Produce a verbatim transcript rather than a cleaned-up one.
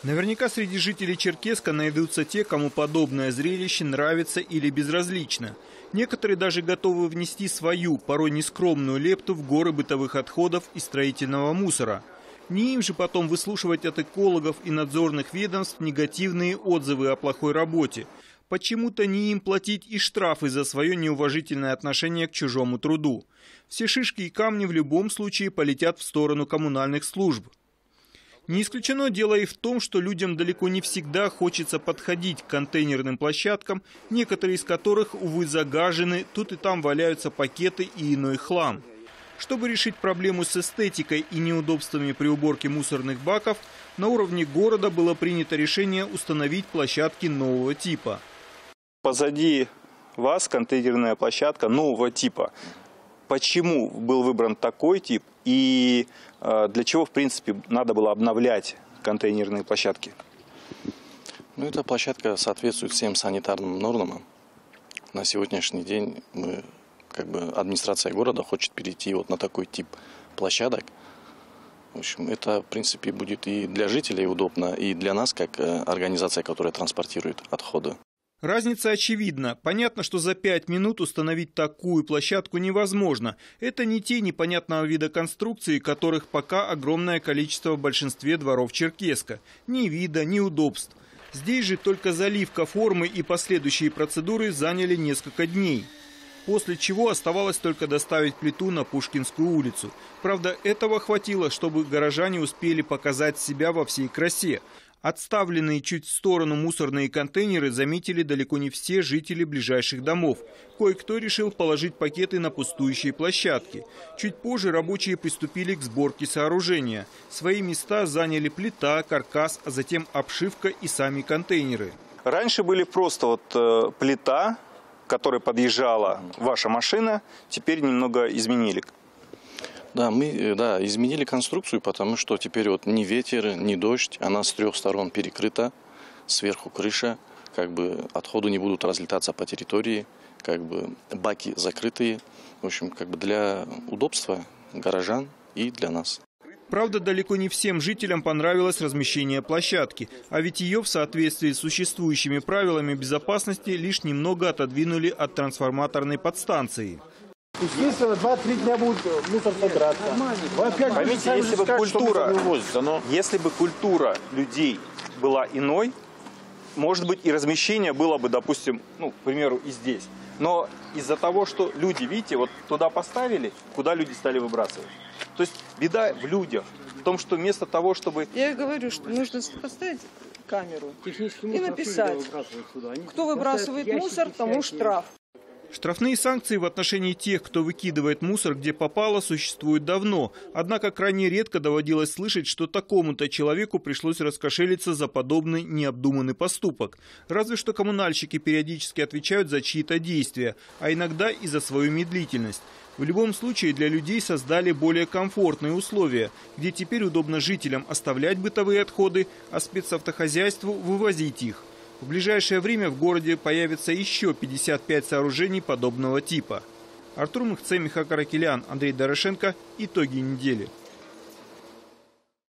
Наверняка среди жителей Черкесска найдутся те, кому подобное зрелище нравится или безразлично. Некоторые даже готовы внести свою, порой нескромную лепту в горы бытовых отходов и строительного мусора. Не им же потом выслушивать от экологов и надзорных ведомств негативные отзывы о плохой работе. Почему-то не им платить и штрафы за свое неуважительное отношение к чужому труду. Все шишки и камни в любом случае полетят в сторону коммунальных служб. Не исключено дело и в том, что людям далеко не всегда хочется подходить к контейнерным площадкам, некоторые из которых, увы, загажены, тут и там валяются пакеты и иной хлам. Чтобы решить проблему с эстетикой и неудобствами при уборке мусорных баков, на уровне города было принято решение установить площадки нового типа. Позади вас контейнерная площадка нового типа. Почему был выбран такой тип и для чего, в принципе, надо было обновлять контейнерные площадки? Ну, эта площадка соответствует всем санитарным нормам. На сегодняшний день мы, как бы, администрация города хочет перейти вот на такой тип площадок. В общем, это, в принципе, будет и для жителей удобно, и для нас, как организация, которая транспортирует отходы. Разница очевидна. Понятно, что за пять минут установить такую площадку невозможно. Это не те непонятного вида конструкции, которых пока огромное количество в большинстве дворов Черкесска. Ни вида, ни удобств. Здесь же только заливка формы и последующие процедуры заняли несколько дней. После чего оставалось только доставить плиту на Пушкинскую улицу. Правда, этого хватило, чтобы горожане успели показать себя во всей красе. Отставленные чуть в сторону мусорные контейнеры заметили далеко не все жители ближайших домов. Кое-кто решил положить пакеты на пустующие площадки. Чуть позже рабочие приступили к сборке сооружения. Свои места заняли плита, каркас, а затем обшивка и сами контейнеры. Раньше были просто вот э, плита, к которой подъезжала ваша машина, теперь немного изменили. Да, мы да, изменили конструкцию, потому что теперь вот ни ветер, ни дождь, она с трех сторон перекрыта, сверху крыша, как бы отходы не будут разлетаться по территории, как бы баки закрытые, в общем, как бы для удобства горожан и для нас. Правда, далеко не всем жителям понравилось размещение площадки, а ведь ее в соответствии с существующими правилами безопасности лишь немного отодвинули от трансформаторной подстанции. Естественно, два-три дня будет мусор собираться. Поймите, если бы, культура, если бы культура людей была иной, может быть, и размещение было бы, допустим, ну, к примеру, и здесь. Но из-за того, что люди, видите, вот туда поставили, куда люди стали выбрасывать. То есть беда в людях, в том, что вместо того, чтобы... Я говорю, что нужно поставить камеру и написать, кто выбрасывает мусор, тому штраф. Штрафные санкции в отношении тех, кто выкидывает мусор, где попало, существуют давно. Однако крайне редко доводилось слышать, что такому-то человеку пришлось раскошелиться за подобный необдуманный поступок. Разве что коммунальщики периодически отвечают за чьи-то действия, а иногда и за свою медлительность. В любом случае для людей создали более комфортные условия, где теперь удобно жителям оставлять бытовые отходы, а спецавтохозяйству вывозить их. В ближайшее время в городе появится еще пятьдесят пять сооружений подобного типа. Артур Мыхце, Михаил Каракелян, Андрей Дорошенко. Итоги недели.